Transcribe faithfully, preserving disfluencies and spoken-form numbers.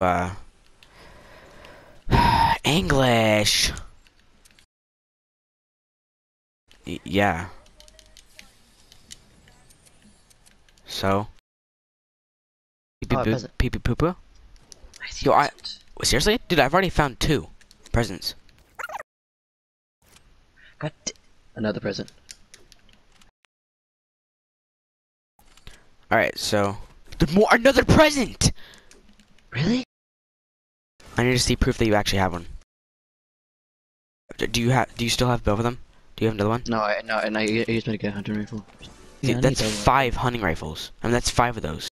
Uh, English. Y yeah. So. Pee Oh, pee present. pee pee poo poo. I see Yo, I present. seriously, dude, I've already found two presents. God, another present. All right, so there's more. Another present. Really? I need to see proof that you actually have one. Do you have? Do you still have both of them? Do you have another one? No, I no, and I, I used me to get a hunting rifle. Yeah, Dude, I need that's that one. five hunting rifles. I mean, that's five of those.